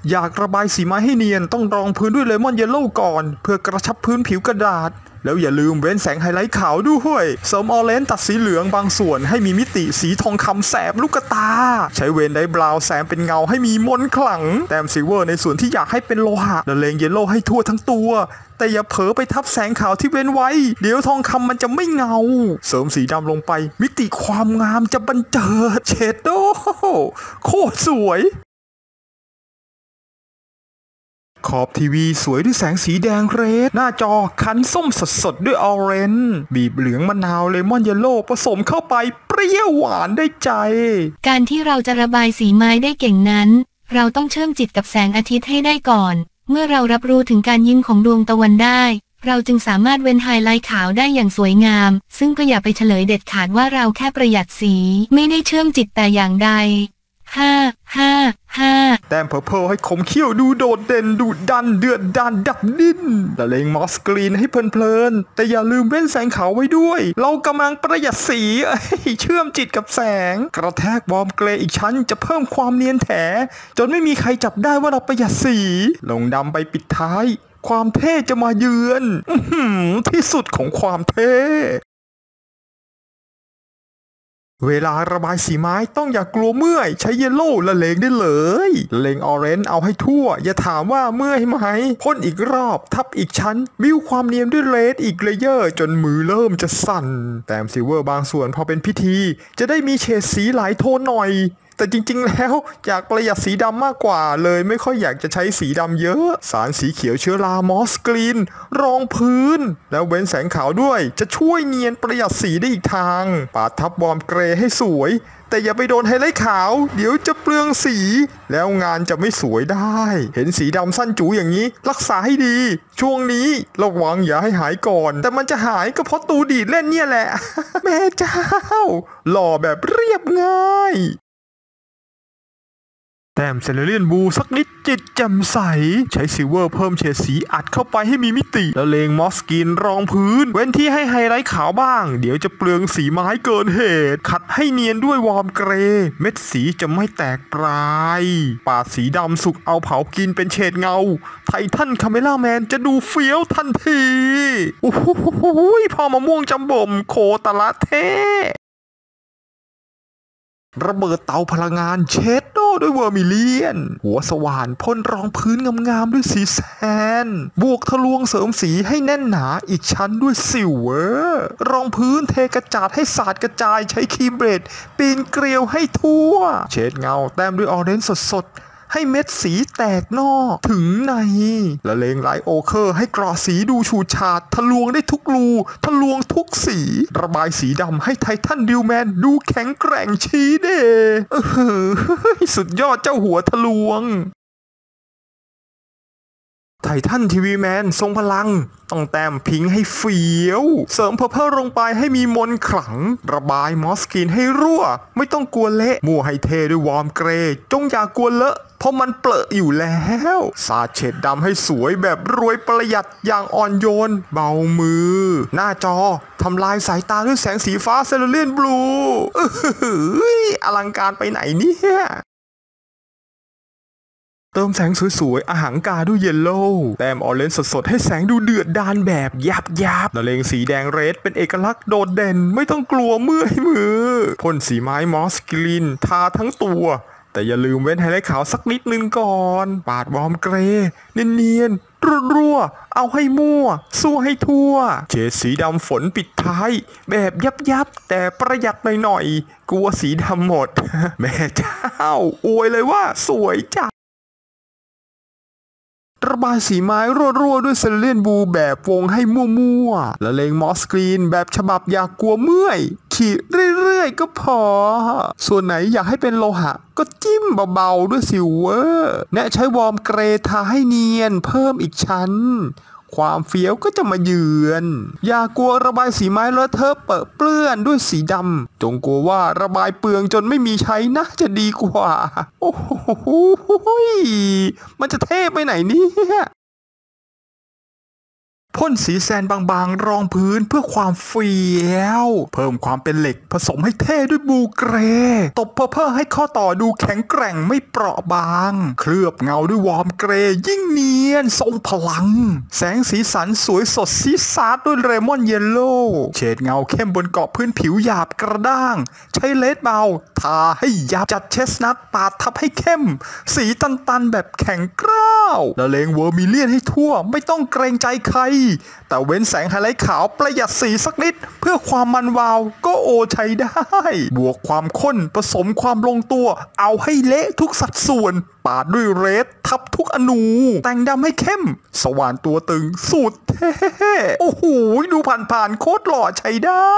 อยากระบายสีไม้ให้เนียนต้องรองพื้นด้วยเลมอนเยลโล่ก่อนเพื่อกระชับพื้นผิวกระดาษแล้วอย่าลืมเว้นแสงไฮไลท์ขาวด้วยเสริมออเรนจ์ตัดสีเหลืองบางส่วนให้มีมิติสีทองคำแสบลูกตาใช้เวนไดบราวน์แสงเป็นเงาให้มีมนต์ขลังแต้มซิลเวอร์ในส่วนที่อยากให้เป็นโลหะและเลงเยลโล่ให้ทั่วทั้งตัวแต่อย่าเผลอไปทับแสงขาวที่เว้นไว้เดี๋ยวทองคำมันจะไม่เงาเสริมสีดำลงไปมิติความงามจะบันเจิดเชดโดโคตรสวยขอบทีวีสวยด้วยแสงสีแดงเรดหน้าจอคันส้มสดๆด้วยออเรนจ์บีบเหลืองมะนาวเลมอนเยลโล่ผสมเข้าไปเปรี้ยวหวานได้ใจการที่เราจะระบายสีไม้ได้เก่งนั้นเราต้องเชื่อมจิตกับแสงอาทิตย์ให้ได้ก่อนเมื่อเรารับรู้ถึงการยิ้มของดวงตะวันได้เราจึงสามารถเว้นไฮไลท์ขาวได้อย่างสวยงามซึ่งก็อย่าไปเฉลยเด็ดขาดว่าเราแค่ประหยัดสีไม่ได้เชื่อมจิตแต่อย่างใด5 แต้มเพอร์เพลให้คมเขี้ยวดูโดดเด่นดูดันเดือดดันดับดิ้นละเลงมอสกรีนให้เพลินๆแต่อย่าลืมเว้นแสงขาวไว้ด้วยเรากำลังประหยัดสีเชื่อมจิตกับแสงกระแทกวอร์มเกรย์อีกชั้นจะเพิ่มความเนียนแถจนไม่มีใครจับได้ว่าเราประหยัดสีลงดำไปปิดท้ายความเท่จะมาเยือนที่สุดของความเท่เวลาระบายสีไม้ต้องอย่ากลัวเมื่อยใช้เยลโล่ละเลงได้เลยละเลงออเรนจ์เอาให้ทั่วอย่าถามว่าเมื่อยไหมพ่นอีกรอบทับอีกชั้นบิ้วความเนียนด้วยเรดอีกเลเยอร์จนมือเริ่มจะสั่นแต้มซิลเวอร์บางส่วนพอเป็นพิธีจะได้มีเฉดสีหลายโทนหน่อยแต่จริงๆแล้วอยากประหยัดสีดำมากกว่าเลยไม่ค่อยอยากจะใช้สีดำเยอะสารสีเขียวเชื้อรามอสกรีนรองพื้นแล้วเว้นแสงขาวด้วยจะช่วยเนียนประหยัดสีได้อีกทางปาดทับวอร์มเกรย์ให้สวยแต่อย่าไปโดนไฮไลท์ขาวเดี๋ยวจะเปลืองสีแล้วงานจะไม่สวยได้เห็นสีดำสั้นจูอย่างนี้รักษาให้ดีช่วงนี้ระวังอย่าให้หายก่อนแต่มันจะหายก็เพราะตูดีดเล่นเนี่ยแหละ แม่เจ้าหล่อแบบเรียบง่ายแต้มเซเลเรียนบูสักนิดจิตแจ่มใสใช้ซิลเวอร์เพิ่มเฉดสีอัดเข้าไปให้มีมิติแล้วเลงมอสกินรองพื้นเว้นที่ให้ไฮไลท์ขาวบ้างเดี๋ยวจะเปลืองสีไม้เกินเหตุขัดให้เนียนด้วยวอร์มเกรย์เม็ดสีจะไม่แตกปลายปาดสีดำสุกเอาเผากินเป็นเฉดเงาไททันคาเมล่าแมนจะดูเฟี้ยวทันทีโอ้โหพอมะม่วงจำบ่มโคตรละเท่ระเบิดเตาพลังงานเชดโดด้วยเวอร์มิเลียนหัวสว่านพ่นรองพื้นงามๆด้วยสีแซนบวกทะลวงเสริมสีให้แน่นหนาอีกชั้นด้วยซิลเวอร์รองพื้นเทกระจาดให้สาดกระจายใช้ครีมเบรดปีนเกลียวให้ทั่วเชดเงาแต้มด้วยออเรนจ์สดให้เม็ดสีแตกนอกถึงในละเลงไลท์โอเคอร์ให้กรอสีดูฉูดฉาดทะลวงได้ทุกรูทะลวงทุกสีระบายสีดำให้ไททันดิวแมนดูแข็งแกร่งชี้เด้สุดยอดเจ้าหัวทะลวงไททันทีวีแมนทรงพลังต้องแต้มพิงให้เฟี้ยวเสริมเพอร์เพลลงไปให้มีมนต์ขลังระบายมอสกินให้รั่วไม่ต้องกลัวเละมั่วให้เทด้วยวอร์มเกรย์จงอย่ากลัวเลอะเพราะมันเปลอะอยู่แล้วสาดเฉดดำให้สวยแบบรวยประหยัดอย่างอ่อนโยนเบามือหน้าจอทำลายสายตาด้วยแสงสีฟ้าเซเลเรียนบลูอลังการไปไหนเนี่ยเติมแสงสวยๆอาหังกาด้วยเยลโล่แต้มออเรนจ์สดๆให้แสงดูเดือดดาลแบบยับละเลงสีแดงเรดเป็นเอกลักษณ์โดดเด่นไม่ต้องกลัวเมื่อยมือพ่นสีไม้มอสกรีนทาทั้งตัวแต่อย่าลืมเว้นไฮไลท์ขาวสักนิดนึงก่อนปาดวอร์มเกรย์เนียนๆรัวๆเอาให้มั่วสู้ให้ทั่วเฉดสีดำฝนปิดท้ายแบบยับแต่ประหยัดหน่อยๆกลัวสีดำหมด แม่เจ้าอวยเลยว่าสวยจัดระบายสีไม้รั่วๆด้วยเซเลเรียนบูแบบวงให้มั่วๆละเลงมอสกรีนแบบฉบับอยากกลัวเมื่อยขีดเรื่อยๆก็พอส่วนไหนอยากให้เป็นโลหะก็จิ้มเบาๆด้วยซิลเวอร์แนะใช้วอร์มเกรย์ทาให้เนียนเพิ่มอีกชั้นความเฟี้ยวก็จะมาเยือนอย่ากลัวระบายสีไม้เลอะเทอะเปื้อนด้วยสีดำจงกลัวว่าระบายเปลืองจนไม่มีใช้นะจะดีกว่าโอ้โหมันจะเท่ไปไหนเนี่ยพพ่นสีแซนบางๆรองพื้นเพื่อความเฟี้ยวเพิ่มความเป็นเหล็กผสมให้เท่ด้วยบูเกรตบเพื่อให้ข้อต่อดูแข็งแกร่งไม่เปราะบางเคลือบเงาด้วยวอร์มเกรยิ่งเนียนทรงพลังแสงสีสันสวยสดซีซาร์ด้วยเลมอนเยลโล่เฉดเงาเข้มบนเกาะพื้นผิวหยาบกระด้างใช้เลดเบาทาให้ยับจัดเชสนัทปาดทับให้เข้มสีตันๆแบบแข็งกร้าวละเลงเวอร์มิเลียนให้ทั่วไม่ต้องเกรงใจใครแต่เว้นแสงไฮไลท์ขาวประหยัดสีสักนิดเพื่อความมันวาวก็โอใช้ได้บวกความข้นผสมความลงตัวเอาให้เละทุกสัดส่วนปาดด้วยเรดทับทุกอนูแต่งดำให้เข้มสว่านตัวตึงสุดเท่โอ้โหดูผ่านๆโคตรหล่อใช้ได้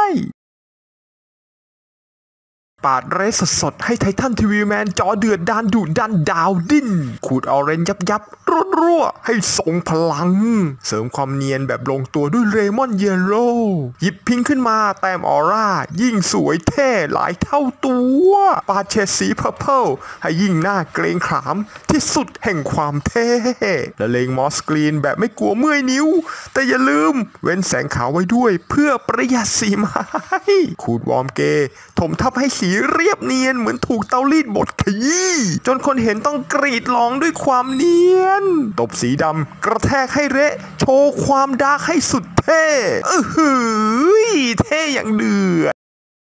ปาดเรสสดๆให้ไททันทีวีแมนจอเดือดดานดุดันดาวดิ้นขูดออเรนยับรั่วให้ทรงพลังเสริมความเนียนแบบลงตัวด้วยเลมอนเยลโล่หยิบพิงขึ้นมาแต้มออร่ายิ่งสวยเท่หลายเท่าตัวปาดเฉดสีเพอร์เพลให้ยิ่งน่าเกรงขามที่สุดแห่งความเท่และเลงมอสกรีนแบบไม่กลัวเมื่อยนิ้วแต่อย่าลืมเว้นแสงขาวไว้ด้วยเพื่อประหยัดสีไม้ขูดวอร์มเกถมทับให้สีเรียบเนียนเหมือนถูกเตารีดบดขยี้จนคนเห็นต้องกรีดร้องด้วยความเนียนตบสีดำกระแทกให้เละโชว์ความดาร์กให้สุดเท่เท่อย่างเดือด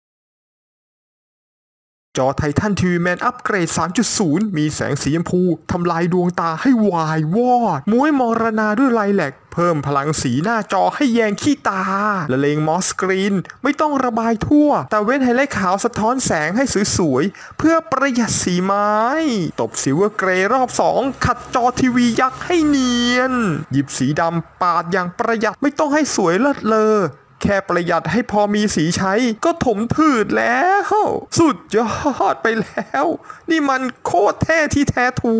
จอไททันทีวีแมนอัปเกรด 3.0 มีแสงสีชมพูทำลายดวงตาให้วายวอดม้วยมรณาด้วยไลแลกเพิ่มพลังสีหน้าจอให้แยงขี้ตาละเลงมอสกรีนไม่ต้องระบายทั่วแต่เว้นไฮไลท์ขาวสะท้อนแสงให้สวยๆเพื่อประหยัดสีไม้ตบซิลเวอร์เกรย์รอบ2ขัดจอทีวียักษ์ให้เนียนหยิบสีดำปาดอย่างประหยัดไม่ต้องให้สวยเลิศเลอแค่ประหยัดให้พอมีสีใช้ก็ถมถืดแล้วสุดยอดไปแล้วนี่มันโคตรเท่ที่แท้ทู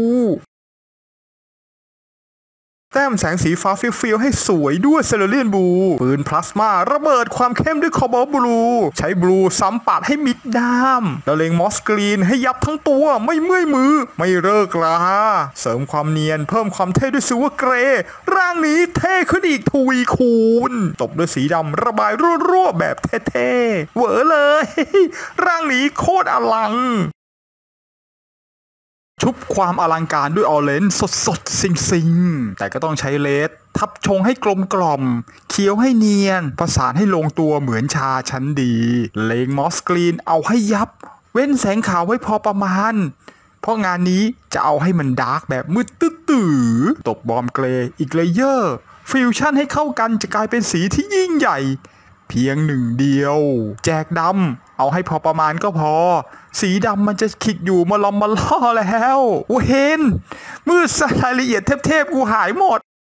แต้มแสงสีฟ้าฟิลให้สวยด้วยเซเลเรียนบลูปืนพลาสมาระเบิดความเข้มด้วยคอร์บอลบลูใช้บลูซ้ำปาดให้มิดด้ามแล้วเลงมอสกรีนให้ยับทั้งตัวไม่เมื่อยมือไม่เลิกลาเสริมความเนียนเพิ่มความเท่ด้วยซิลเวอร์เกรย์ร่างนี้เท่ขึ้นอีกทวีคูณตบด้วยสีดำระบายรั่วๆแบบเท่ๆเหวอเลยร่างนี้โคตรอลังชุบความอลังการด้วยออเรนจ์สดซิงแต่ก็ต้องใช้เลดทับชงให้กลมกล่อมเคี้ยวให้เนียนประสานให้ลงตัวเหมือนชาชั้นดีเลงมอสกรีนเอาให้ยับเว้นแสงขาวไว้พอประมาณเพราะงานนี้จะเอาให้มันดาร์กแบบมืดตื้อตบบอมเกรย์อีกเลเยอร์ฟิวชั่นให้เข้ากันจะกลายเป็นสีที่ยิ่งใหญ่เพียงหนึ่งเดียวแจกดำเอาให้พอประมาณก็พอสีดำมันจะขิดอยู่มาล้อมมาล่อแล้วเห็นมืดรายละเอียดเทพๆกูหายหมด